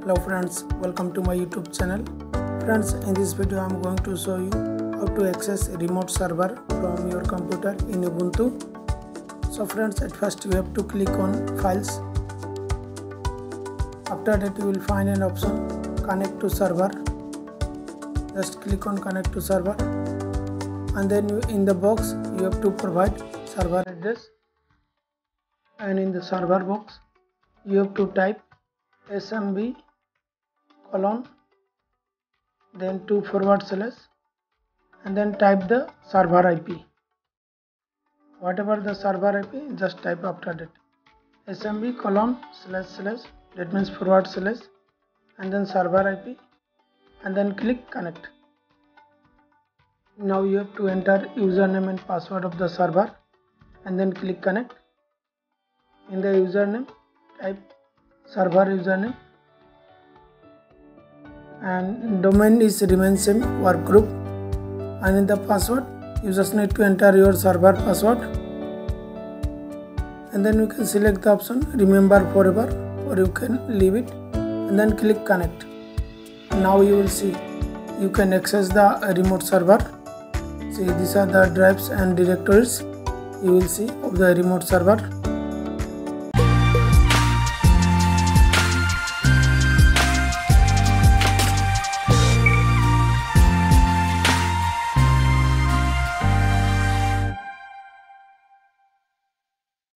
Hello friends, welcome to my YouTube channel. Friends, in this video I am going to show you how to access a remote server from your computer in Ubuntu. So friends, at first you have to click on Files. After that you will find an option Connect to Server. Just click on Connect to Server, and then in the box you have to provide server address, and in the server box you have to type smb : then 2// and then type the server IP. Whatever the server IP, just type after that smb : / that means / and then server IP, and then click connect. Now you have to enter username and password of the server and then click connect. In the username type server username, and domain is remain same, work group, and in the password you just need to enter your server password, and then you can select the option remember forever, or you can leave it, and then click connect. Now you will see you can access the remote server. See, these are the drives and directories you will see of the remote server.